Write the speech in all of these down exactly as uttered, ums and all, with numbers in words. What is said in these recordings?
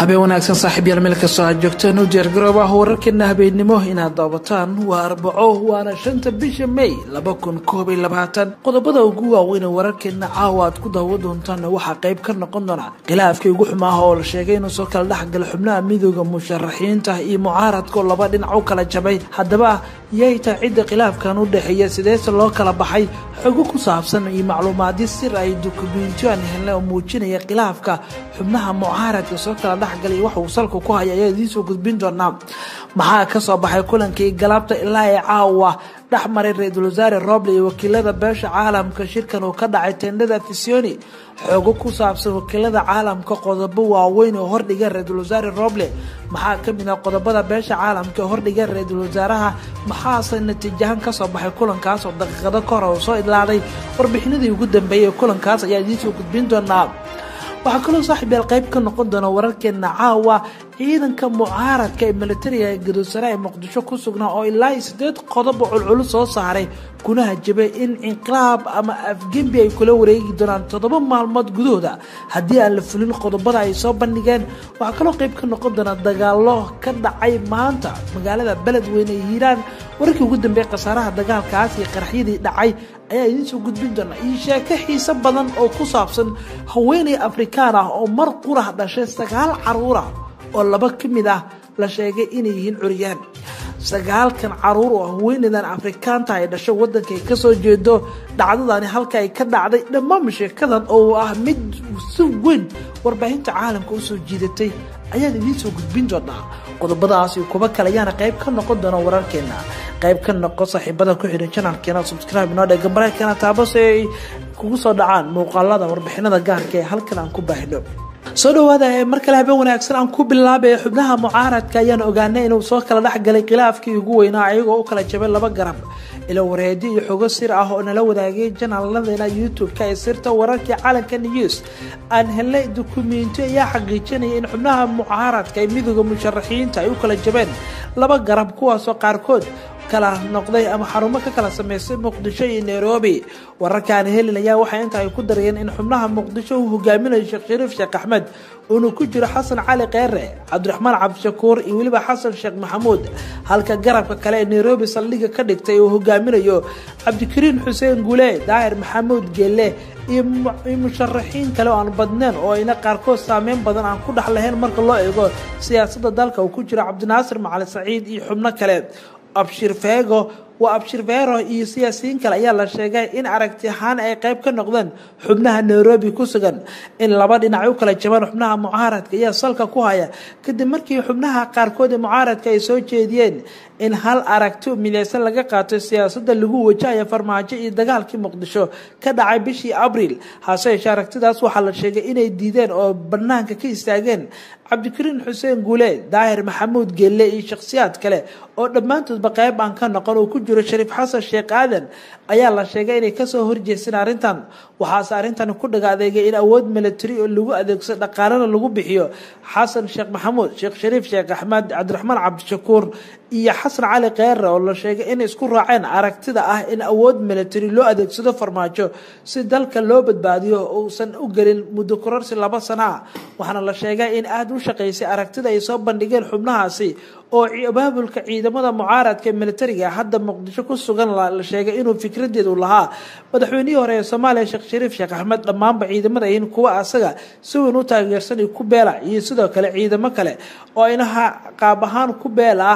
habeen wanaagsan saaxiibayaal meel kastoo aad joogtaan u diyaar garoobaha wararkeena habeenimo inaad daawataan waa arbaco waana shanta bisha May laba kun koob iyo labaatan qodobada ugu waaweyn ee wararkeena caawa aad ku daawan doontaan waxaa qayb ka noqon doona khilaafkii ugu xumaa oo la sheegay inuu soo kala dhaxgal xubnaha midowga musharaxiinta iyo mucaaradka laba dhinac u kala jabay haddaba yayta cid khilaafkan u dhaxeeya sidee loo kala baxay xog ku saabsan iyo macluumaad sir ay dukumiintiyan helay oo muujinaya khilaafka xubnaha mucaaradka soo kala dhaxgalay waxa uu salka ku hayay ayay soo gudbin doonaa maxaa ka soo baxay kulankii galabta ilaa ay caawa dhaxmaray Ra'iisul Wasaare Roble iyo wakiilada beesha caalamka shirkan oo ka dhacay teendada Fisioni xogo ku saabsan wakiilada caalamka qodobo waaweyn oo hordhiga Ra'iisul Wasaare Roble maxaa ka mid ah qodobada beesha caalamka hordhiga Ra'iisul Wasaaraha maxaa natiijahan ka soo baxay kulankaas oo daqiiqado ka hor oo soo idlaaday warbixinadii ugu dambeeyay kulankaas ayaa idin soo gudbin doonaa waxa kale saaxiibayaal qayb ka noqon doona wararkeena caawa ciidanka mucaaradka ee militariga ee Gadoosare ee Muqdisho ku sugnaa oo ilaa sideed qodob oo culculus soo saaray kuna hajabay in inqilaab ama afgembi ay kula wareegi doonaan toddoba maalmood gudahooda haddii aan la fulin qodobada ay soo bandhigeen waxa kale qayb ka noqon doona dagaalo ka dhacay maanta magaalada Beledweyne ee Hiiraan warkii ugu dambeeyay qasaaraha dagaalkaas iyo qaraxyadii dhacay ayaa idin soo gudbin doona iyo sheeko xiiso badan oo ku saabsan haweeney Afrikaan ah oo mar qurax dhashay sagaal caruur ah oo laba kamid ah la sheegay inay yihiin curyaan sagaalkan caruur oo haweeneydan Afrikaanta ay dhashay wadanka ay ka soo jeedo dhacdadani halka ay ka dhacday dhammaan sheekadan oo ah mid si weyn warbaahinta caalamka u soo jiidatay ayaa idin soo gudbin doonaa qodobadaas iyo kuba kale ayaana qayb ka noqon doona wararkeena qayb ka noqon saaxiibada ku xidhan channelkeena subscribe noo dhig gambarkeena taabo si ay kugu soo dhacaan muuqaalada warbixinada gaarka ee halkan aan ku baahino soo dhawaada mar kale habeen wanaagsan aan ku bilaabay xubnaha mucaaradka ayaan ogaanay inuu soo kala dhaxgalay khilaafkii ugu weynaa ayagoo u kala jabay laba garab ila wareedi iyo xogo sir ah oo nala wadaagay channelada YouTube-ka ee sirta wararka caalamka news aan helay dukumiinti ayaa xaqiijinaya in xubnaha mucaaradka ee midowga musharaxiinta ay u kala jabeen laba garab kuwaas oo qaarkood kala noqday ama xarumo ka kala sameysay Muqdisho iyo Nairobi wararkan helinaya waxa inta ay ku dareen in xubnaha Muqdisho uu hogaaminayo Sheekh Shariif Sheekh Axmed oo ku jiro Xasan Cali Qeere Cabdiraxmaan Cabdishakuur iyo waliba Xasan Sheekh Maxamuud halka garabka kale ee Nairobi saldhiga ka dhigtay oo hogaaminayo Cabdikariin Xuseen Gule Daahir Maxamuud Gelle iyo musharaxiin kale oo aan badnaan oo ina qaarkood saameyn badan aan ku dhaxlahayn marka loo eego siyaasadda dalka oo ku jira Cabdinaasir Macali Saciid iyo xubno kale abshir feego wa abshir feero iyo siyaasiyiin kale ayaa la sheegay in aragti ahaan ay qayb ka noqdeen xubnaha Nairobi ku sugan in laba dhinac u kala jabaan xubnaha mucaaradka ayaa salka ku haya kadib markii xubnaha qaarkood ee mucaaradka ay soo jeediyeen in hal aragti midaysan laga qaato siyaasadda lagu wajahayo farmaajo iyo dagaalkii Muqdisho ka dhacay bishii Abriil hase yeeshee aragtidaas waxa la sheegay inay diideen oo banaanka ka istaageen Cabdikariin Xuseen Gule Daahir Maxamuud Gelle iyo shakhsiyaad kale oo dhamaantoodba qayb aan ka noqon oo ku jiro Shariif Xasan Sheekh Aadan ayaa la sheegay inay ka soo horjeesteen arintan waxaas arintan ku dhagaadeegay in awood military oo lagu adeegsado dhaqaalada lagu bixiyo Xasan Sheekh Maxamuud Sheekh Shariif Sheekh Axmed Cabdiraxmaan Cabdishakuur iyo Xasan Cali Qeere oo la sheegay in isku raaceen aragtida ah in awood military loo adeegsado farmaajo si dalka loo badbaadiyo oo uusan u galin muddo kororsi laba sano waxaana la sheegay in aad u shaqeysay aragtida ay soo bandhigeen xubnahaasi oo abaabulka ciidamada mucaaradka militariga hadda Muqdisho ku sugan la sheegay inuu fikradeedu lahaa madaxweynihii hore ee Soomaaliya Sheekh Shariif Sheekh Axmed dhamaanba ciidamada in kuwa asaga si weyn u taageersan ku beela iyo sidoo kale ciidamo kale oo inaha qaab ahaan ku beela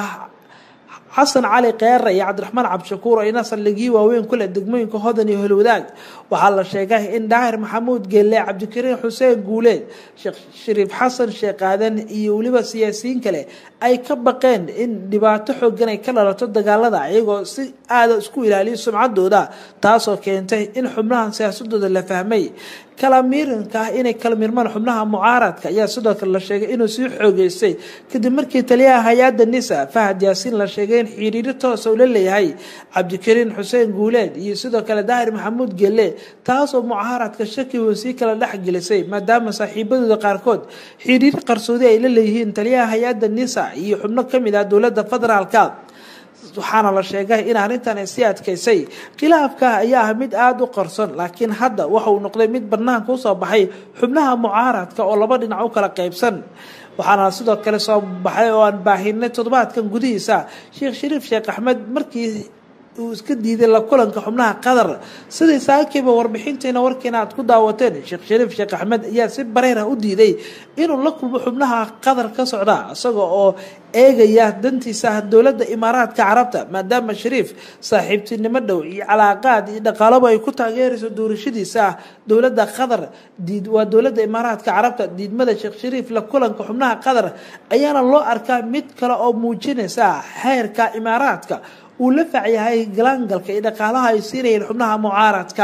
Xasan Cali Qeere iyo Cabdiraxmaan Cabdishakuur oo ina saldhigii waaweyn kula degmooyinka Hodan iyo Holwadaag waxa la sheegay in Daahir Maxamuud Gelle Cabdikariin Xuseen Gule Sheekh Shariif Xasan Sheekh Aadan iyo waliba siyaasiyiin kale ay ka baqeen in dhibaato xooggan ay ka dhalato dagaalada ayagoo si aad isku ilaaliyo sumcadooda taasoo keentay in xubnaha siyaasadooda la fahmay kala miiranka inay kala mirmaan xubnaha mucaaradka ayaa sidoo kale la sheegay inuu sii xoogeystay kadib markii taliyaha hay'adda Nisa Fahad Yaasiin la sheegay in xiriir toos ah uu leeyahay Cabdikariin Xuseen Gule iyo sidoo kale Daahir Maxamuud Gelle taasoo mucaaradka shaki uu si kala dhaxgelisay maadaama saaxiibadooda qaarkood xiriir qarsoodi ay leeyihiin taliyaha hay'adda Nisa iyo xubno kamid ah dawladda federaalka waxaana la sheegay in arintan ay si adkeysay khilaafka ayaa ah mid aad u qarsoon laakiin hadda waxa uu noqday mid banaanka u soo baxay xubnaha mucaaradka oo laba dhinac u kala qaybsan waxaana sidoo kale soo baxay oo aan baahinay toddobaadkan gudihiisa Sheekh Shariif Sheekh Axmed markii uu iska diiday la kulanka xubnaha Qatar sidii saakiiba warbixinteena warkeena aad ku daawateen Sheekh Shariif Sheekh Axmed ayaa si bareer ah u diiday inuu la kulmo xubnaha Qatar ka socda isagoo oo eegaya dantiisa dowladda Imaaraadka Carabta maadaama Shariif saaxiibtinimo dhow iyo calaaqaad iyo dhaqaalaha ay ku taageerayso doorashadiisa dowladda Qatar diid waa dowladda Imaaraadka Carabta diidmada Sheekh Shariif la kulanka xubnaha Qatar ayaana loo arkaa mid kale oo muujinaysa heerka Imaaraadka uu la facyahay galangalka iyo dhaqaalaha ay siinayeen xubnaha mucaaradka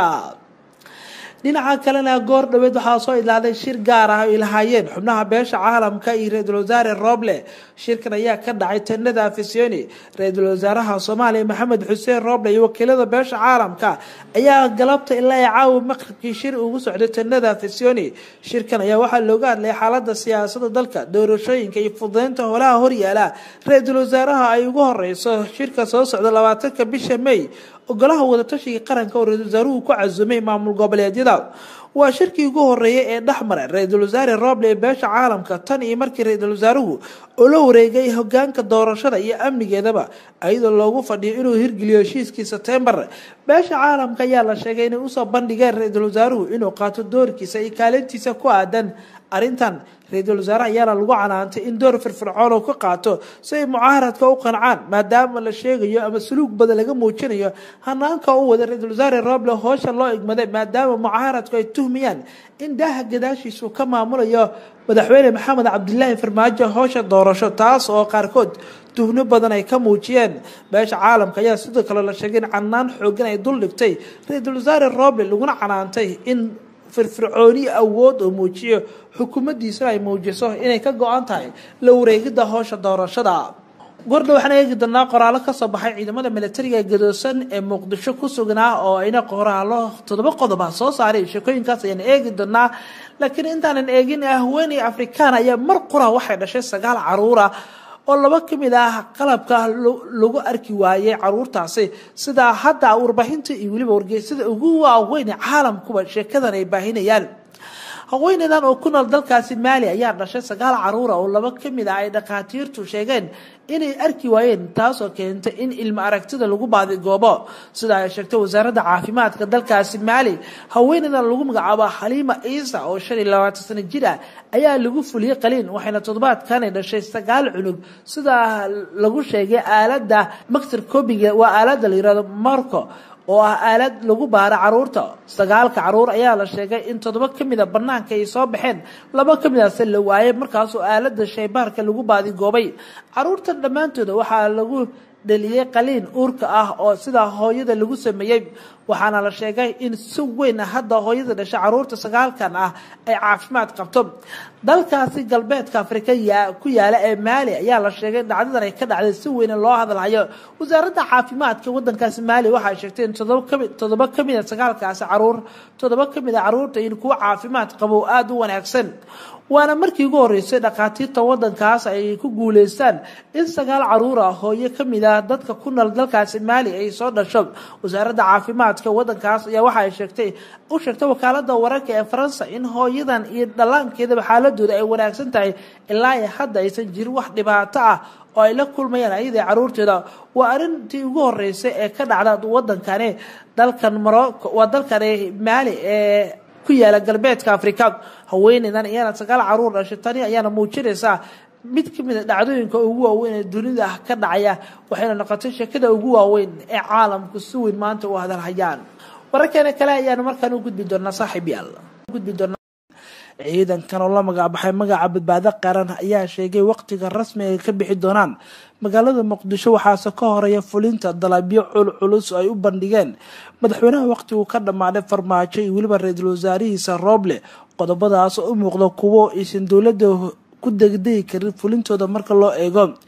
dhinaca kalena goor dhaweed waxaa soo ilaaday shir gaar ah ay lahaayeen xubnaha beesha caalamka iyo Ra'iisul Wasaare Roble shirkan ayaa ka dhacay Teendhada Afisyooni Ra'iisul Wasaaraha Soomaaliya Maxamed Xuseen Roble iyo wakiilada beesha caalamka ayaa galabta ilaa caaw maqribkii shir ugu socday Teendhada Afisyooni shirkan ayaa waxaa looga hadlay xaaladda siyaasadda dalka doorashooyinka iyo fududeynta howlaha horyaala Ra'iisul Wasaaraha ay ugu horeyso shirka soo socda labaatanka bisha May ogolaha wada tashiga qaranka oo Ra'iisul Wasaaruhu ku cazumay maamul goboleedyada waa shirkii ugu horeeyay ee dhaxmar Ra'iisul Wasaare Roble beesha caalamka tan iyo markii Ra'iisul Wasaaruhu oo la wareegay hoggaanka doorashada iyo amnigeedaba ayadoo loogu fadhiyo inuu hirgeliyo heshiiskii September beesha caalamka ayaa la sheegay inay u soo bandhigeen Ra'iisul Wasaaruhu inuu qaato doorkiisa iyo kaalintiisa ku aadan arintan Ra'iisul Wasaare ayaa lagu canaantay in door firfircoon oo ka qaato si ay mucaaradka u qancaan maadaama la sheegayo ama suluug badan laga muujinayo hanaanka uu wada Ra'iisul Wasaare Roble howsha loo igmaday maadaama mucaaradku ay tuhmiyaan in daaha gadaashiisu ka maamulayo madaxweyne Maxamed Cabdullaahi Farmaajo howsha doorasho taas oo qaarkood tuhno badan ay ka muujiyeen beesha caalamka ayaa sidoo kale la sheegay in canaan xoogan ay dul dhigtay Ra'iisul Wasaare Roble laguna canaantay in firfircooni awood oo muujiyo xukuumaddiisa ay muujiso inay ka go'an tahay la wareegida howsha doorashada gordho waxaan eegi doonaa qoraalo ka soo baxay ciidamada militariga gadoosan ee Muqdisho ku sugnaa oo ayna qoraalo toddoba qodob ah soo saaray shaqooyinkaas ayaan eegi doonaa laakiin intaanan eegin haweeney Afrikaan ayaa mar qura waxay dhashay sagaal caruur ah oo laba kamid ah qalabka lagu arki waayay caruurtaasi sida hadda warbaahinta iyo waliba wargeysada ugu waaweyn caalamkuba sheekadan ay baahinayaan haweeneydan oo ku nool dalkaasi Maali ayaa dhashay sagaal caruur oo laba kamid ah ay dhaqaatiirtu sheegeen inay arki waayeen taas oo keentay in ilmo aragtida lagu baadi goobo sida ay sheegtay wasaaradda caafimaadka dalkaasi Maali haweeneydan lagu magacaabo Halima Isa oo shan iyo labaatan sano jir ah ayaa lagu fuliyay qaliin waxayna toddobaadkan ay dhashay sagaal cunug sida lagu sheegay aaladda microscopiga waa aaladda la yiraahdo Marco oo ah aalad lagu baaro caruurta sagaalka caruur ayaa la sheegay in toddoba kamid ah banaanka ay soo baxeen laba kamid ah la waayay markaas oo aaladda shaybaarka lagu baadi goobay caruurta dhamaantood waxaa lagu dhaliyay qaliin uurka ah oo sida hooyada lagu sameeyay waxaana la sheegay in si weyn hadda hooyada dhashay caruurta sagaalkan ah ay caafimaad qabto dalkaasi galbeedka Afrika ku yaala ee Maali ayaa la sheegay dhacdadan ay ka dhacday si weyn loo hadalhayo wasaaradda caafimaadka wadankaasi Maali waxay sheegtay in toddoba kamid ah sagaalkaas caruur toddoba kamid ah caruurta in kuwa caafimaad qabo aad u wanaagsan waana markii ugu horeysay dhaqaatiirta wadankaas ay ku guuleystaan in sagaal caruur ah hooyo kamid ah dadka ku nool dalkaasi Maali ay soo dhasho wasaaradda caafimaadka wadankaas ayaa waxa ay sheegtay u sheegtay wakaaladda wararka ee Faransa in hooyadan iyo dhallaankeeda xaaladooda ay wanaagsan tahay ilaa hadda aysan jirin wax dhibaato ah oo ay la kulmayaan ayada caruurteeda waa arintii ugu horeysay ee ka dhacda wadankani dalkan Morocco waa dalkan Maali ee ku yaala galbeedka Afrika haweeneydan iyana sagaal caruur dhashay tani ayaana muujinaysa mid kamid ah dhacdooyinka ugu waaweyn ee dunida ka dhacaya waxayna noqotay sheekada ugu waaweyn ee caalamku si weyn maanta u hadalhayaan wararkeena kale ayaan markaan u gudbi doonaa saaxiibayaal gudbi doonaa ciidankan oo la magacaabay magaca badbaado qaran ayaa sheegay waqtiga rasmiga ay ka bixi doonaan magaalada Muqdisho waxaase ka horeeya fulinta dalabyo culculus ay u bandhigeen madaxweynaha waqtigu ka dhamaaday Farmaajo iyo waliba Ra'iisul Wasaarihiisa Roble qodobadaas oo u muuqda kuwo aysan dowladda ku degdegi karin fulintooda marka loo eego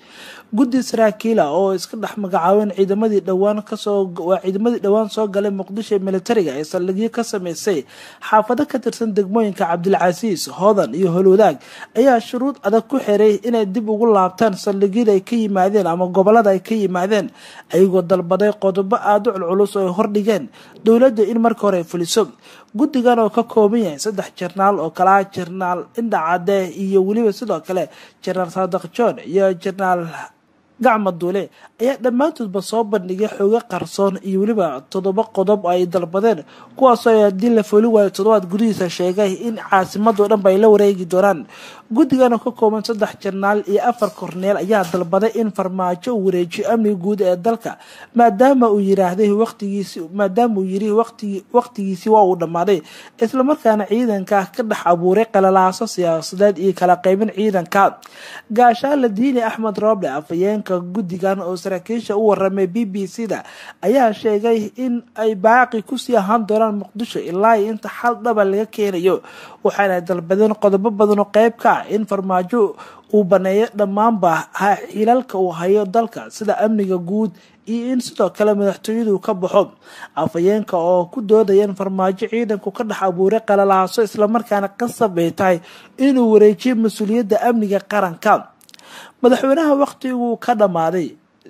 guddi saraakiil ah oo iska dhex magacaabeen ciidamadii dhawaan kasoo waa ciidamadii dhawaan soo galay muqdisho ee militariga ee saldhigyo ka sameysay xaafado ka tirsan degmooyinka Cabdilcasiis Hodan iyo Holwadaag ayaa shuruud adag ku xiray inay dib ugu laabtaan saldhigyada ay ka yimaadeen ama gobolada ay ka yimaadeen ayagoo dalbaday qodobo aad u culculus oo ay hordhigeen dowladda in marka hore fuliso. guddigan oo ka kooban yahay saddex jarnaal oo kala jarnaal Indhacade iyo waliba sidoo kale jarnaal Saadaq John iyo jarnaal gacma duule ayaa dhammaantoodba soo bandhigay xogo qarsoon iyo waliba toddoba qodob ay dalbadeen kuwaas oo haddii la fuli waayo toddobaad gudihiisa sheegay in caasimadoo dhan bay la wareegi doonaan. guddigan oo ka kooban saddex jarnaal iyo afar korneel ayaa dalbaday in farmaajo uu wareejiyo amniga guud ee dalka maadaama uu yiraahday waqtigiisi maadaama uu yiri waqtigi waqtigiisi waa uu dhamaaday isla markaana ciidanka ka dhex abuuray qalalaaso siyaasadeed iyo kala qaybin ciidanka. gaashaale diini Axmed Roble afayeenka guddigan oo saraakiisha u waramay B B C da ayaa sheegay in ay baaqi ku sii ahaan doonaan Muqdisho ilaa inta xal dhaba laga keenayo waxaana dalbadeen qodobo badan oo qayb ka ah in farmaajo uu baneeyo dhammaanba xilalka uu hayo dalka sida amniga guud iyo in sidoo kale madaxtooyadu ka baxo. afayeenka oo ku doodayeen farmaajo ciidanku ka dhex abuuray qalalaaso isla markaana qasab ay tahay inuu wareejiyo mas'uuliyadda amniga qaranka. madaxweynaha waqtigu ka dhamaaday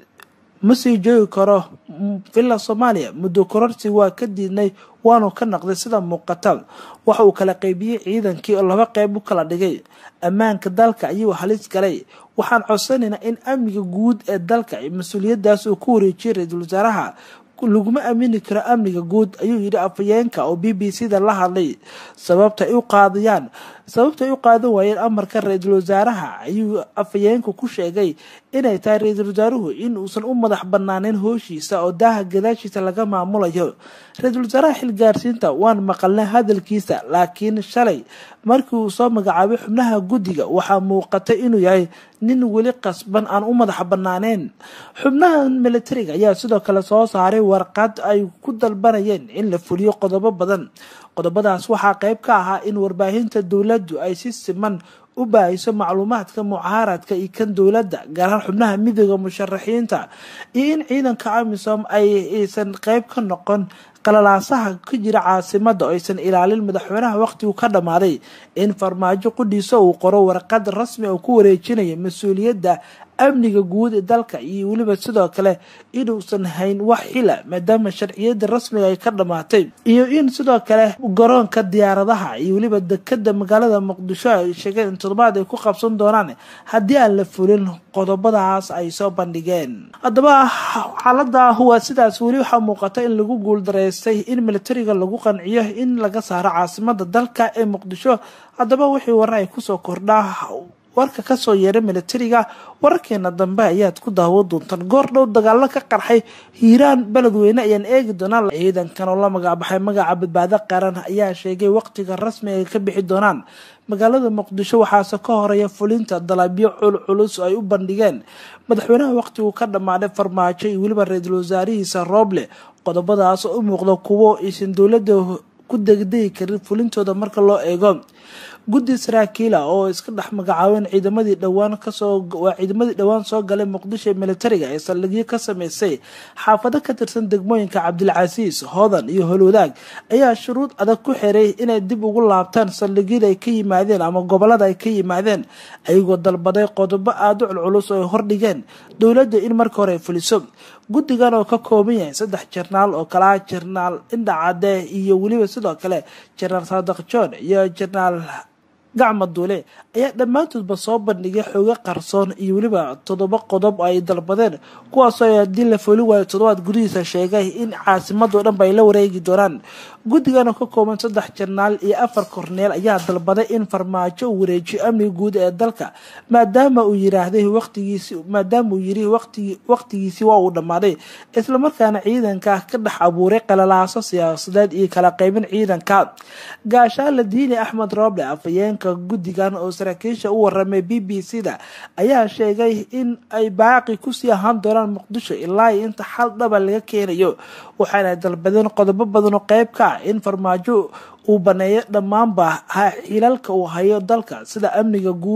ma sii joogi karo villa Soomaaliya muddo kororsi waa ka diidnay waanu ka naqday sida muuqata waxa uu kala qaybiyay ciidankii oo laba qayb u kala dhigay ammaanka dalka ayuu halis galay waxaan codsanaynaa in amniga guud ee dalka ay mas'uuliyadaas uu ku wareejiyo ra'iisul wasaaraha laguma aamini karo amniga guud ayuu yiri afayeenka oo B B C da la hadlay sababta ay u qaadayaan sababta ay u qaadan waayeen amarka ra'iisul wasaaraha ayuu afayeenku ku sheegay inay tahay ra'iisul wasaaruhu in uusan u madax banaaneyn hooshiisa oo daaha gadaashiisa laga maamulayo. ra'iisul wasaaraha xilgaarsiinta waan maqalnay hadalkiisa laakiin shalay markii uu soo magacaabay xubnaha guddiga waxaa muuqatay inuu yahay nin weli qasban aan u madax banaaneyn. xubnaha militariga ayaa sidoo kale soo saaray warqad ay ku dalbanayeen in la fuliyo qodobo badan. qodobadaas waxaa qayb ka ahaa in warbaahinta dowladdu ay si siman u baahiso macluumaadka mucaaradka iyo kan dowladda gaar ahaan xubnaha midowga musharaxiinta iyo in ciidanka AMISOM ay aysan qayb ka noqon qalalaasaha ka jira caasimadda oo aysan ilaalin madaxweynaha waqtigu ka dhamaaday in farmaajo qudhiisa uu qoro warqad rasmi oo ku wareejinaya mas'uuliyadda amniga guud ee dalka iyo waliba sidoo kale inuusan hayn wax xila maadaama sharciyada rasmiga ay ka dhamaatay iyo in sidoo kale garoonka diyaaradaha iyo waliba dekada magaalada Muqdisho ay sheegeen toddobaad ay ku qabsan doonaan haddii aan la fulin qodobadaas ay soo bandhigeen. haddaba xaaladda huwa sidaas wali waxa muuqata in lagu guul dareystay in militariga lagu qanciyo in laga saaro caasimadda dalka ee Muqdisho. haddaba wixii warar ay ku soo kordhaa warka ka soo yeeray militariga wararkeena dambe ayaad ku daawo doontaan. goor dhow dagaalo ka qarxay Hiiraan Beledweyne ayaan eegi doonaa. ciidankan oo la magacaabay magaca badbaado qaran ayaa sheegay waqtiga rasmi ay ka bixi doonaan magaalada Muqdisho waxaase ka horeeya fulinta dalabyo culculus ay u bandhigeen madaxweynaha waqtigu ka dhamaaday farmaajo iyo waliba ra'iisul wasaarihiisa Roble. qodobadaas oo u muuqda kuwo aysan dowladda ku degdegi karin fulintooda marka loo eego. guddi saraakiil ah oo iska dhex magacaabeen ciidamadii dhawaan kasoo waa ciidamadii dhawaan soo galay Muqdisho militariga ee saldhigyo ka sameysay xaafado ka tirsan degmooyinka Cabdilcasiis Hodan iyo Holwadaag ayaa shuruud adag ku xiray inay dib ugu laabtaan saldhigyada ay ka yimaadeen ama gobolada ay ka yimaadeen ayagoo dalbaday qodobo aad u culculus oo ay hordhigeen dowladda in marka hore fuliso. guddigan oo ka kooban yahay saddex jarnaal oo kala jarnaal Indhacade iyo waliba sidoo kale jarnaal Saadaq John iyo jarnaal gacma duule ayaa dhammaantoodba soo bandhigay xogo qarsoon iyo waliba toddoba qodob ay dalbadeen kuwaas oo haddii la fuli waayo toddobaad gudihiisa sheegay in caasimadoo dhan bay la wareegi doonaan. guddigan oo ka kooban saddex jarnaal iyo afar korneel ayaa dalbaday in farmaajo uu wareejiyo amniga guud ee dalka maadaama uu yiraahday waqtigiisi maadaama uu yiri waqtigi waqtigiisi waa uu dhamaaday isla markaana ciidanka ka dhex abuuray qalalaaso siyaasadeed iyo kala qaybin ciidanka. gaashaale diini Axmed Roble afayeenka guddigan oo saraakiisha u waramay B B C da ayaa sheegay in ay baaqi ku sii ahaan doonaan Muqdisho ilaa inta xal dhaba laga keenayo waxaana dalbadeen qodobo badan oo qayb ka ah in farmaajo uu baneeyo dhammaanba xilalka uu hayo dalka sida amniga guud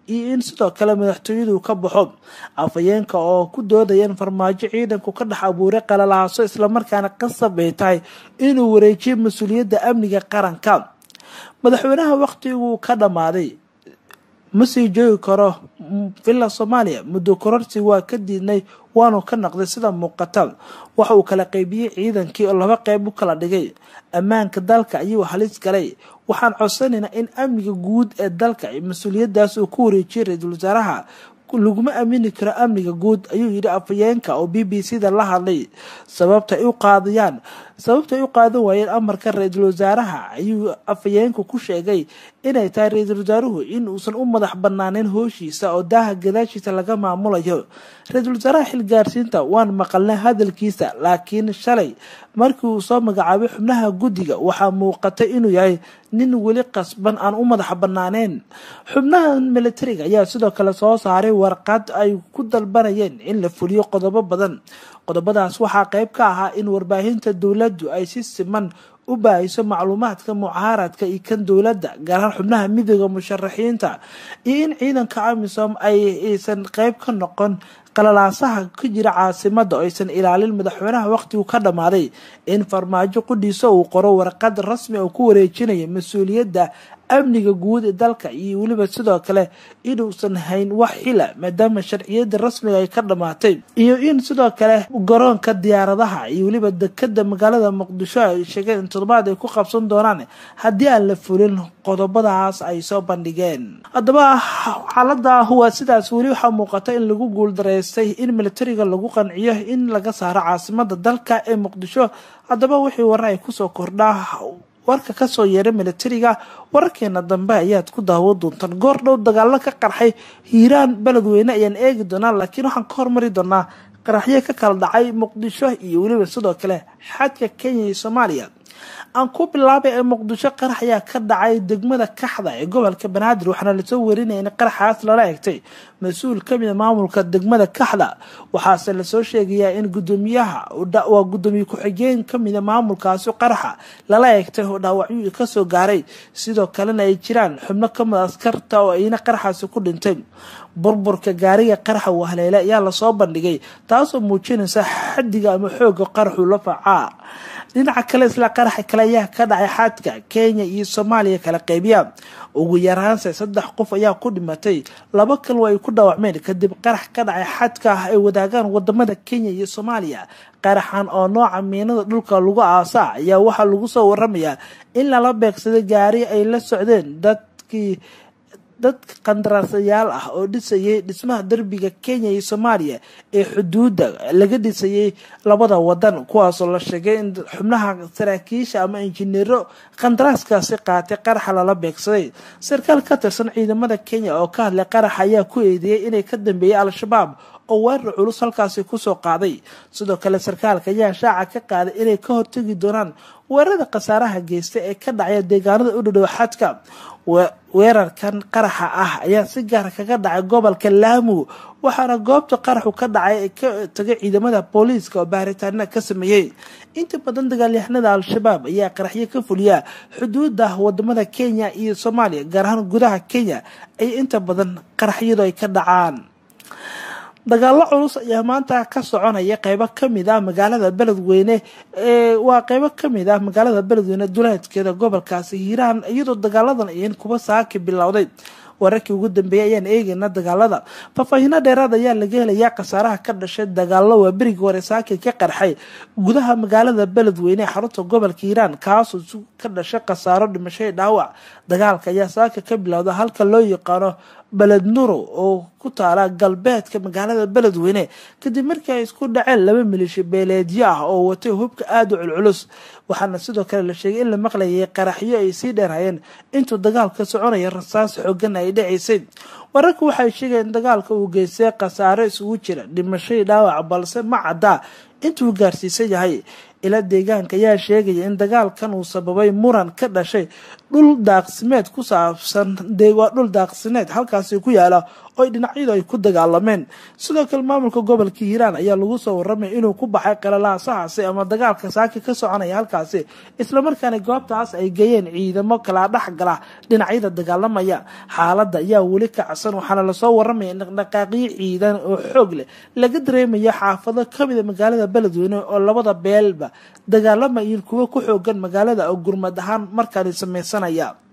iyo in sidoo kale madaxtooyadu ka baxo afayeenka oo ku doodaya in farmaajo ciidanku ka dhex abuuray qalalaaso isla markaana qasab ay tahay inuu wareejiyo mas-uuliyadda amniga qaranka. madaxweynaha waqtigu ka dhamaaday ma sii joogi karo villa Soomaaliya muddo kororsi waa ka diidnay waanu ka naqday sida muuqata. waxa uu kala qaybiyay ciidankii oo laba qayb u kala dhigay ammaanka dalka ayuu halis galay. waxaan codsanaynaa in amniga guud ee dalka ay mas-uuliyadaas uu ku wareejiyo ra'iisul wasaaraha laguma aamini karo amniga guud ayuu yidhi afayeenka oo B B C da la hadlay. sababta ay u qaadayaan sababta ay u qaadan waayeen amarka ra'iisul wasaaraha ayuu afayeenku ku sheegay inay tahay ra'iisul wasaaruhu in uusan u madax banaaneyn hooshiisa oo daaha gadaashiisa laga maamulayo. ra'iisul wasaaraha xilgaarsiinta waan maqalnay hadalkiisa laakiin shalay markii uu soo magacaabay xubnaha guddiga waxaa muuqatay inuu yahay nin weli qasban aan u madax banaaneyn. xubnaha militariga ayaa sidoo kale soo saaray warqad ay ku dalbanayeen in la fuliyo qodobo badan. qodobadaas waxaa qayb ka ahaa in warbaahinta dowladdu ay si siman u baahiso macluumaadka mucaaradka iyo kan dowladda gaar ahaan xubnaha midowga musharaxiinta iyo in ciidanka AMISOM ay aysan qayb ka noqon qalalaasaha ka jira caasimada oo aysan ilaalin madaxweynaha waqtigu ka dhamaaday. in farmaajo qudhiisa uu qoro warqad rasmi oo ku wareejinaya mas-uuliyadda amniga guud ee dalka iyo weliba sidoo kale inuusan hayn wax xila maadaama sharciyada rasmiga ay ka dhamaatay iyo in sidoo kale garoonka diyaaradaha iyo weliba dekada magaalada Muqdisho ay sheegeen in toddobaad ay ku qabsan doonaan haddii aan la fulin qodobadaas ay soo bandhigeen. haddaba xaaladda huwa sidaas weli waxaa muuqata in lagu guuldareystay in militariga lagu qanciyo in laga saaro caasimada dalka ee Muqdisho. haddaba wixii warar ay kusoo kordhaa warka ka soo yeeray militariga wararkeena dambe ayaad ku daawan doontaan. goor dhow dagaalo ka qarxay Hiiraan Beledweyne ayaan eegi doonaa laakiin waxaan ka hormari doonaa qaraxyo ka kala dhacay Muqdisho iyo weliba sidoo kale xadka Kenya iyo Soomaaliya. aan ku bilaabay ee Muqdisho qarax ayaa ka dhacay degmada Kaxda ee gobolka Banaadir waxaana la soo warinayay in qaraxaas lala eegtay mas'uul ka mid ah maamulka degmada Kaxda. waxaase la soo sheegayaa in gudoomiyaha waa gudoomiye ku-xigeen ka mid ah maamulkaasi qaraxa lala eegtay oo dhaawacyo ka soo gaaray sidoo kalena ay jiraan xubno ka mid ah askarta oo ayna qaraxaasi ku dhintay. burburka gaariga qaraxa wahleele ayaa la soo bandhigay taasoo muujinaysa xaddiga ama xoogga qaraxu la facaa. dhinaca kale isla qaraxa kale ayaa ka dhacay xadka Kenya iyo Soomaaliya kala qaybiya. ugu yaraan saddex qof ayaa ku dhimatay laba kale way ku dhaawacmeen kadib qarax ka dhacay xadka ay wadaagaan wadamada Kenya iyo Soomaaliya. qaraxan oo nooca miinada dhulka lagu aasa ayaa waxa lagu soo waramayaa in lala beegsaday gaari ay la socdeen dadkii dad qandaraasayaal ah oo dhisayay dhismaha darbiga Kenya iyo Soomaaliya ee xuduudda laga dhisayay labada wadan kuwaas oo la sheegay in xubnaha saraakiisha ama injineero qandaraaskaasi qaatay qarax lala beegsaday. sarkaal ka tirsan ciidamada Kenya oo ka hadlay qarax ayaa ku eedeeyay inay ka dambeeyay Al-Shabaab oo weerar culus halkaasi ku soo qaaday. sidoo kale sarkaalka ayaa shaaca ka qaaday inay ka hortagi doonaan weerarada qasaaraha geystay ee ka dhacay deegaanada u dhow xadka. weerarkan qaraxa ah ayaa si gaar kaga dhacay gobolka Lamu waxaana goobta qaraxu ka dhacay ka tagay ciidamada booliiska oo baaritaano ka sameeyay. inta badan dagaalyahanada Al-Shabaab ayaa qaraxyo ka fuliya xuduudda wadamada Kenya iyo Soomaaliya gaar ahaan gudaha Kenya ay inta badan qaraxyadu ay ka dhacaan. dagaalo culus ayaa maanta ka soconaya qaybo kamid ah magaalada Beledweyne ee waa qaybo kamid ah magaalada Beledweyne duleedkeeda gobolkaasi Hiiraan iyadoo dagaaladan ay kuba saaki bilowday. wararkii ugu dambeeyay ayaan eegayna dagaalada. faahfaahin dheeraad ayaa laga helayaa qasaaraha ka dhashay dagaalo waa bariga hore saaki ka qarxay gudaha magaalada Beledweyne ee xarunta gobolka Hiiraan kaasoo ka dhashay qasaaro dhimasho dhaawac. dagaalka ayaa saaki ka bilowday halka loo yaqaano Balad Nuro oo ku taala galbeedka magaalada Beledweyne kadib markii ay isku dhaceen laba milishi beeleedyo ah oo watay hubka aad u culculus. waxaana sidoo kale la sheegay in la maqlayay qaraxyo ay sii dheerayeen intuu dagaalka soconaya rasaas xooggan ay dhacaysay. wararku waxay sheegeen dagaalka uu geystay qasaaro isugu jira dhimasho dhaawac balse ma cadda intuu gaarsiisan yahay. ila deegaanka ayaa sheegay in dagaalkan uu sababay muran ka dhashay dhul daaqsimeed ku saabsan deegaa dhul daaqsimeed halkaasi ku yaala oo dhinacyadu ay ku dagaalameen. sidoo kale maamulka gobolka Hiiraan ayaa lagu soo waramay inuu ku baxay qalalaasahaasi ama dagaalka saaki ka soconaya halkaasi isla markaana goobtaas ay geeyeen ciidamo kala dhaxgala dhinacyada dagaalamaya. xaaladda ayaa weli kacsan waxaana la soo waramay in dhaqdhaqaaqyo ciidan oo xoog leh laga dareemayo xaafado kamid ah magaalada Beledweyne oo labada beelba dagaalama iyo kuwa ku xoogan magaalada oo gurmad ahaan markaan sameeysanaya.